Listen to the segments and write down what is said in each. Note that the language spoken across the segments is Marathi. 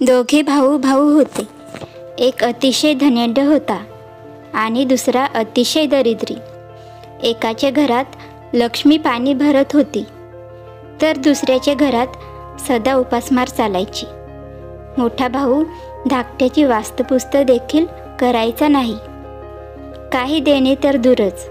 दोघे भाऊ भाऊ होते. एक अतिशय धनाढ्य होता आणि दुसरा अतिशय दरिद्री. एकाच्या घरात लक्ष्मी पाणी भरत होती तर दुसऱ्याच्या घरात सदा उपासमार चालायची. मोठा भाऊ धाकट्याची वास्तपुस्त देखील करायचा नाही, काही देणे तर दूरच.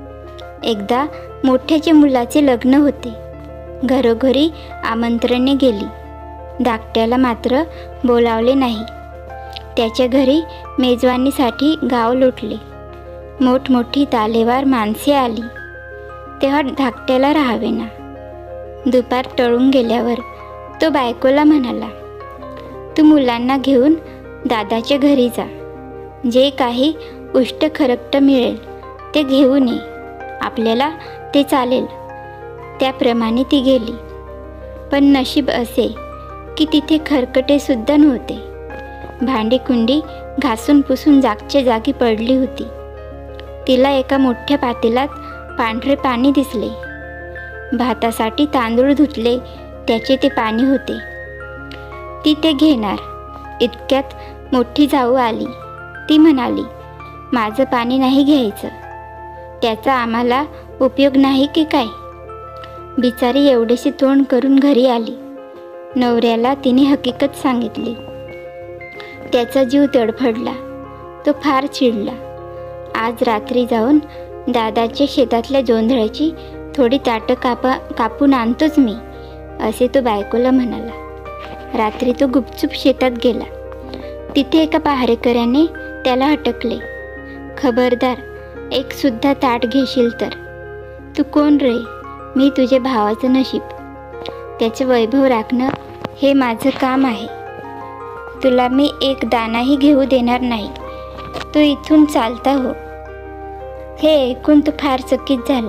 एकदा मोठ्याच्या मुलाचे लग्न होते. घरोघरी आमंत्रणे गेली. धाकट्याला मात्र बोलावले नाही. त्याच्या घरी मेजवानीसाठी गाव लुटले. मोठमोठी तालेवार माणसे आली तेव्हा धाकट्याला राहावेना. दुपार टळून गेल्यावर तो बायकोला म्हणाला, तू मुलांना घेऊन दादाच्या घरी जा. जे काही उष्ट खरकट मिळेल ते घेऊन ये, आपल्याला ते चालेल. त्याप्रमाणे ती गेली. पण नशीब असे की तिथे खरकटेसुद्धा नव्हते. भांडी-कुंडी घासून पुसून जागच्या जागी पडली होती. तिला एका मोठ्या पातेल्यात पांढरे पाणी दिसले. भातासाठी तांदूळ धुतले त्याचे ते पाणी होते. ती ते घेणार इतक्यात मोठी जाऊ आली. ती म्हणाली, माझं पाणी नाही घ्यायचं, त्याचा आम्हाला उपयोग नाही की काय. बिचारी एवढेसे तोंड करून घरी आली. नवऱ्याला तिने हकीकत सांगितली. त्याचा जीव तडफडला. तो फार चिडला. आज रात्री जाऊन दादाच्या शेतातल्या जोंधळ्याची थोडी ताटं कापून आणतोच मी, असे तो बायकोला म्हणाला. रात्री तो गुपचूप शेतात गेला. तिथे एका पहारेकऱ्याने त्याला अटकले. खबरदार, एक सुद्धा ताट घेशील तर. तू कोण रे? मी तुझ्या भावाचं नशीब, त्याचे वैभव राखणं हे माझं काम आहे. तुला मी एक दाणाही घेऊ देणार नाही. तू इथून चालता हो. हे ऐकून तो फार चकित झाला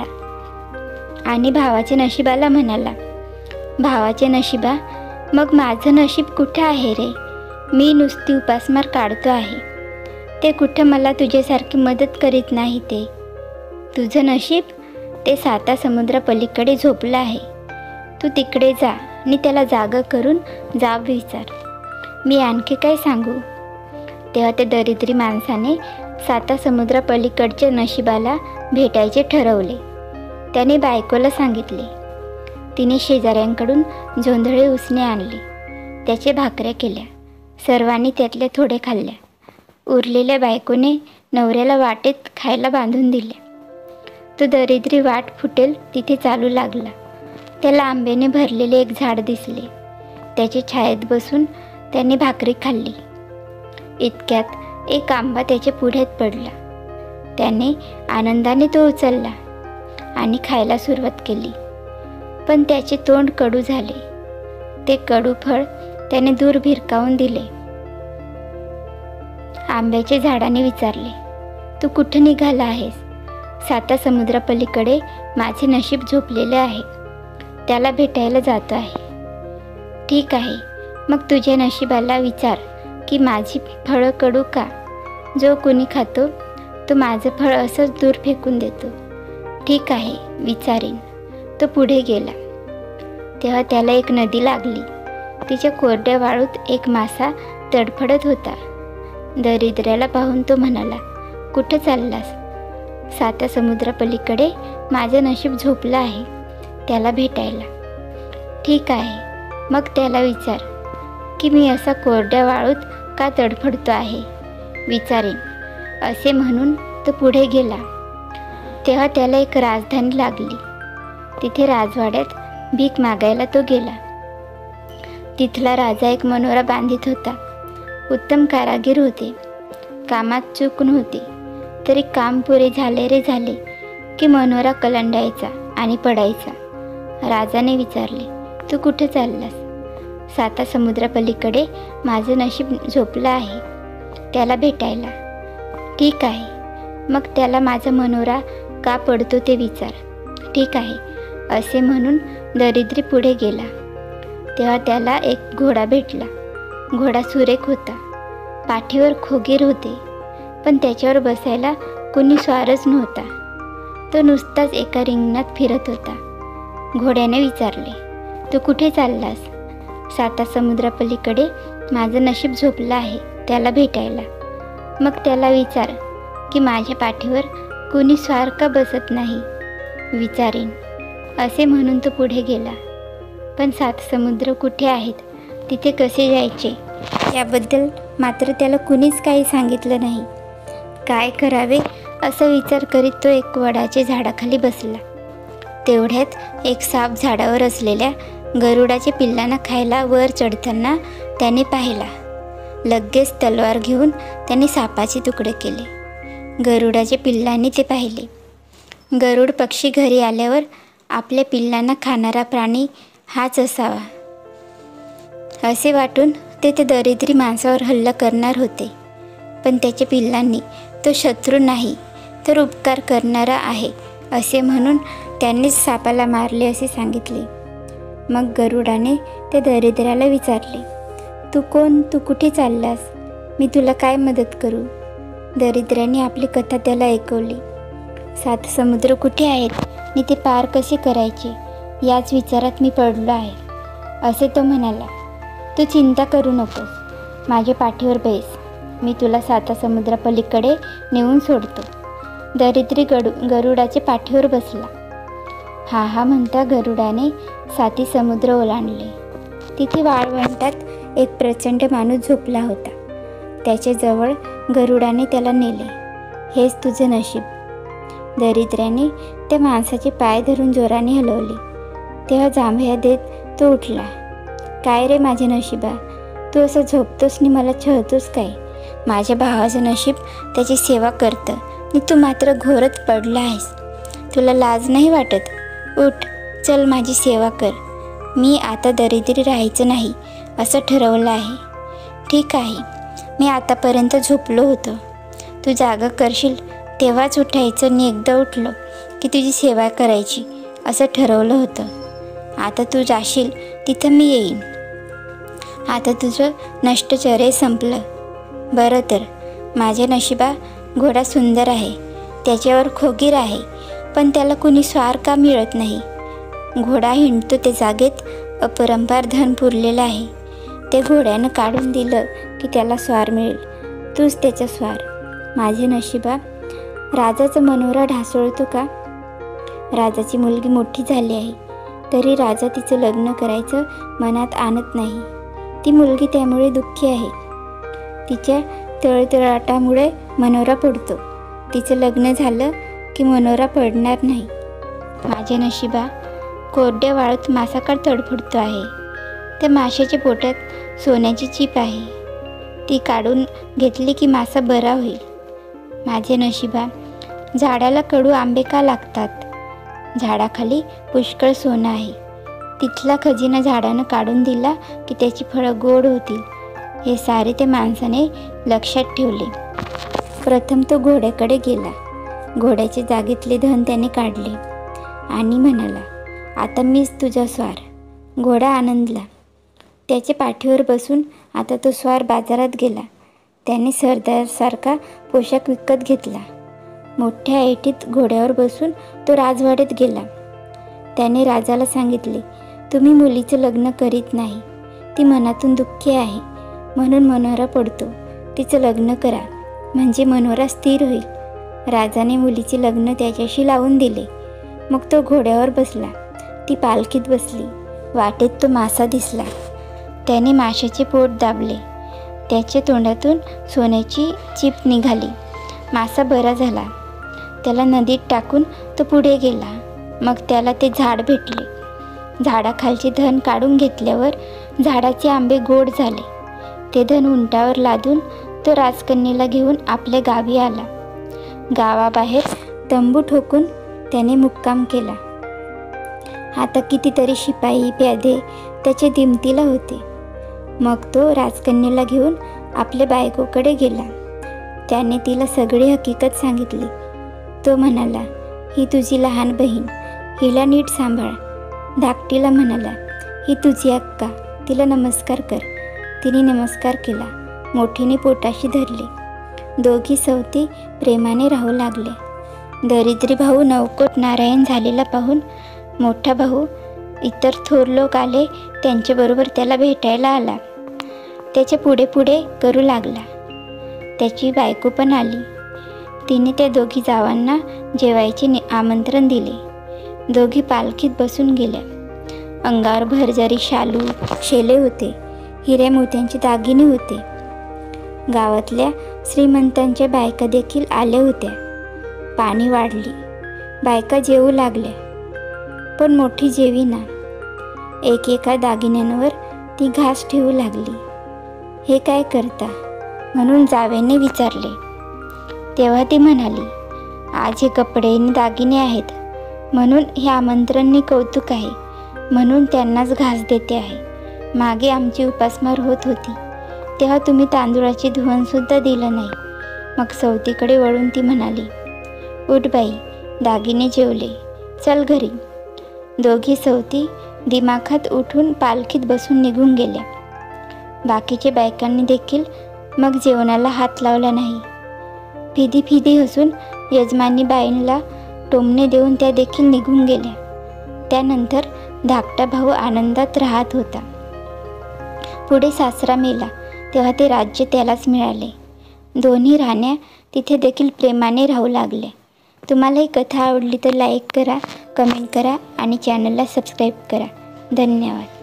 आणि भावाच्या नशिबाला म्हणाला, भावाचे नशिबा, मग माझं नशीब कुठं आहे रे? मी नुसती उपासमार काढतो आहे. ते कुठं मला तुझ्यासारखी मदत करीत नाही. ते तुझं नशीब ते 7 समुद्रापलीकडे झोपलं आहे. तू तिकडे जा आणि त्याला जागा करून जाब विचार. मी आणखी काय सांगू? तेव्हा त्या दरिद्री माणसाने 7 समुद्रापलीकडच्या नशिबाला भेटायचे ठरवले. त्याने बायकोला सांगितले. तिने शेजाऱ्यांकडून जोंधळे उसने आणले. त्याचे भाकऱ्या केल्या. सर्वांनी त्यातल्या थोड्या खाल्ल्या. उरलेल्या बायकोने नवऱ्याला वाटेत खायला बांधून दिल्या. तो दरिद्री वाट फुटेल तिथे चालू लागला. त्याला आंब्याने भरलेले एक झाड दिसले. त्याच्या छायेत बसून त्याने भाकरी खाल्ली. इतक्यात एक आंबा त्याच्या पुढ्यात पडला. त्याने आनंदाने तो उचलला आणि खायला सुरुवात केली. पण त्याचे तोंड कडू झाले. ते कडू फळ त्याने दूर भिरकावून दिले. आंब्याच्या झाडाने विचारले, तू कुठं निघाला आहेस? 7 समुद्रापलीकडे माझे नशीब झोपलेले आहे, त्याला भेटायला जातो आहे. ठीक आहे, मग तुझ्या नशिबाला विचार की माझी फळं कडू का? जो कोणी खातो तो माझं फळ असंच दूर फेकून देतो. ठीक आहे, विचारीन. तो पुढे गेला. तेव्हा त्याला एक नदी लागली. तिच्या कोरड्या वाळूत एक मासा तडफडत होता. दरिद्र्याला पाहून तो म्हणाला, कुठं चाललास? 7 समुद्रापलीकडे माझं नशीब झोपलं आहे, त्याला भेटायला. ठीक आहे, मग त्याला विचार की मी असा कोरड्या वाळूत का तडफडतो आहे. विचारेन, असे म्हणून तो पुढे गेला. तेव्हा त्याला एक राजधानी लागली. तिथे राजवाड्यात भीक मागायला तो गेला. तिथला राजा एक मनोरा बांधित होता. उत्तम कारागीर होते. कामात चूक नव्हती, तरी काम पुरे झाले रे झाले की मनोरा कलंडायचा आणि पडायचा. राजाने विचारले, तू कुठं चाललास? 7 समुद्रापलीकडे माझं नशीब झोपलं आहे, त्याला भेटायला. ठीक आहे, मग त्याला माझा मनोरा का पडतो ते विचार. ठीक आहे, असे म्हणून दरिद्री पुढे गेला. तेव्हा त्याला एक घोडा भेटला. घोडा सुरेख होता. पाठीवर खोगीर होते, पण त्याच्यावर बसायला कोणी स्वारच नव्हता. तो नुसताच एका रिंगणात फिरत होता. घोड्याने विचारले, तू कुठे चाललास? 7 समुद्रापलीकडे माझं नशीब झोपलं आहे त्याला भेटायला. मग त्याला विचार की माझ्या पाठीवर कोणी स्वार का बसत नाही. विचारीन असे म्हणून तो पुढे गेला. पण 7 समुद्र कुठे आहेत, तिथे कसे जायचे याबद्दल मात्र त्याला कुणीच काही सांगितलं नाही. काय करावे असा विचार करीत तो एक वडाच्या झाडाखाली बसला. तेवढ्यात एक साप झाडावर असलेल्या गरुडाच्या पिल्लांना खायला वर चढताना त्याने पाहिला. लगेच तलवार घेऊन त्याने सापाचे तुकडे केले. गरुडाच्या पिल्लांनी ते पाहिले. गरुड पक्षी घरी आल्यावर आपल्या पिल्लांना खाणारा प्राणी हाच असावा असे वाटून ते दरिद्री माणसावर हल्ला करणार होते. पण त्याच्या पिल्लांनी तो शत्रू नाही तर उपकार करणारा आहे असे म्हणून त्यांनीच सापाला मारले असे सांगितले. मग गरुडाने त्या दरिद्राला विचारले, तू कोण, तू कुठे चाललास, मी तुला काय मदत करू. दरिद्राने आपली कथा त्याला ऐकवली. 7 समुद्र कुठे आहेत आणि ते पार कसे करायचे याच विचारात मी पडलो आहे असे तो म्हणाला. तू चिंता करू नकोस, माझ्या पाठीवर बैस, मी तुला 7 समुद्रापलीकडे नेऊन सोडतो. दरिद्री गरुडाच्या पाठीवर बसला. हा म्हणता गरुडाने 7 समुद्र ओलांडले. तिथे वाळवंटात एक प्रचंड माणूस झोपला होता. त्याच्याजवळ गरुडाने त्याला नेले. हेच तुझं नशीब. दरिद्र्याने त्या माणसाचे पाय धरून जोराने हलवले. तेव्हा जांभया देत तो उठला. काय रे माझे नशिबा, तू असं झोपतोस आणि मला छळतोस काय. माझ्या भावाचं नशीब त्याची सेवा करतं आणि तू मात्र घोरत पडला आहेस. तुला लाज नाही वाटत. उठ, चल माझी सेवा कर. मी आता दरिद्री राहायचं नाही असं ठरवलं आहे. ठीक आहे, मी आतापर्यंत झोपलो होतो. तू जागा करशील तेव्हाच उठायचं आणि एकदा उठलो की तुझी सेवा करायची असं ठरवलं होतं. आता तू जाशील तिथं मी येईन. आता तुझं नष्टचर्य संपलं. बरं तर माझ्या नशिबा घोडा सुंदर आहे, त्याच्यावर खोगीर आहे, पण त्याला कुणी स्वार का मिळत नाही. घोडा हिंडतो त्या जागेत अपरंपार धन पुरलेलं आहे. ते घोड्यानं काढून दिलं की त्याला स्वार मिळेल. तूच त्याचा स्वार. माझे नशिबा राजाचा मनोरा ढासळतो का. राजाची मुलगी मोठी झाली आहे तरी राजा तिचं लग्न करायचं मनात आणत नाही. ती मुलगी त्यामुळे दुःखी आहे. तिच्या तळतळाटामुळे मनोरा पडतो. तिचं लग्न झालं की मनोरा पडणार नाही. माझ्या नशिबा कोरड्या वाळूत मासा का तडफडतो आहे. त्या माशाच्या पोटात सोन्याची चीप आहे. ती काढून घेतली की मासा बरा होईल. माझे नशिबा झाडाला कडू आंबे का लागतात. झाडाखाली पुष्कळ सोनं आहे. तिथला खजिना झाडानं काढून दिला की त्याची फळं गोड होतील. हे सारे त्या माणसाने लक्षात ठेवले. प्रथम तो घोड्याकडे गेला. घोड्याच्या जागेतले धन त्याने काढले आणि म्हणाला, आता मीच तुझा स्वार. घोडा आनंदला. त्याच्या पाठीवर बसून आता तो स्वार बाजारात गेला. त्याने सरदारसारखा पोशाख विकत घेतला. मोठ्या ऐटीत घोड्यावर बसून तो राजवाड्यात गेला. त्याने राजाला सांगितले, तुम्ही मुलीचं लग्न करीत नाही. ती मनातून दुःखी आहे म्हणून मनोरा पडतो. तिचं लग्न करा म्हणजे मनोरा स्थिर होईल. राजाने मुलीचे लग्न त्याच्याशी लावून दिले. मग तो घोड्यावर बसला. ती पालखीत बसली. वाटेत तो मासा दिसला. त्याने माशाचे पोट दाबले. त्याच्या तोंडातून सोन्याची चीप निघाली. मासा बरा झाला. त्याला नदीत टाकून तो पुढे गेला. मग त्याला ते झाड भेटले. झाडाखालचे धन काढून घेतल्यावर झाडाचे आंबे गोड झाले. ते धन उंटावर लादून तो राजकन्येला घेऊन आपल्या गावी आला. गावाबाहेर तंबू ठोकून त्याने मुक्काम केला. आता कितीतरी शिपाई प्यादे त्याच्या दिमतीला होते. मग तो राजकन्येला घेऊन आपल्या बायकोकडे गेला. त्याने तिला सगळी हकीकत सांगितली. तो म्हणाला, ही तुझी लहान बहीण, हिला नीट सांभाळ. धाकटीला म्हणाला, ही तुझी अक्का, तिला नमस्कार कर. तिने नमस्कार केला. मोठीने पोटाशी धरले. दोघी सवती प्रेमाने राहू लागल्या. दरिद्री भाऊ नवकोट नारायण झालेला पाहून मोठा भाऊ इतर थोर लोक आले त्यांच्याबरोबर त्याला भेटायला आला. त्याच्या पुढे पुढे करू लागला. त्याची बायको पण आली. तिने त्या दोघी जावांना जेवायचे आमंत्रण दिले. दोघी पालखीत बसून गेल्या. अंगावर भरजरी शालू शेले होते. हिऱ्या मोत्यांचे दागिने होते. गावातल्या श्रीमंतांच्या बायका देखील आल्या होत्या. पाणी वाढली. बायका जेवू लागल्या, पण मोठी जेवीना. एकेका दागिन्यांवर ती घास ठेवू लागली. हे काय करता म्हणून जावेने विचारले. तेव्हा ती म्हणाली, आज हे कपडे आणि दागिने आहेत म्हणून हे आमंत्रणाने कौतुक आहे, म्हणून त्यांनाच घास देते आहे. मागे आमची उपासमार होत होती तेव्हा तुम्ही तांदूळाचे धुवणसुद्धा दिलं नाही. मग सवतीकडे वळून ती म्हणाली, उठ बाई, दागिने जेवले, चल घरी. दोघी सवती दिमाखात उठून पालखीत बसून निघून गेल्या. बाकीच्या बायकांनी देखील मग जेवणाला हात लावला नाही. फिदी फिदी हसून यजमानी बाईंना टोमणे देऊन त्या देखील निघून गेल्या. त्यानंतर धाकटा भाऊ आनंदात राहत होता. पुढे सासरा मेला तेव्हा ते राज्य त्यालाच मिळाले. दोन्ही राण्या तिथे देखील प्रेमाने राहू लागल्या. तुम्हाला ही कथा आवडली तर लाईक करा, कमेंट करा आणि चॅनलला सबस्क्राईब करा. धन्यवाद.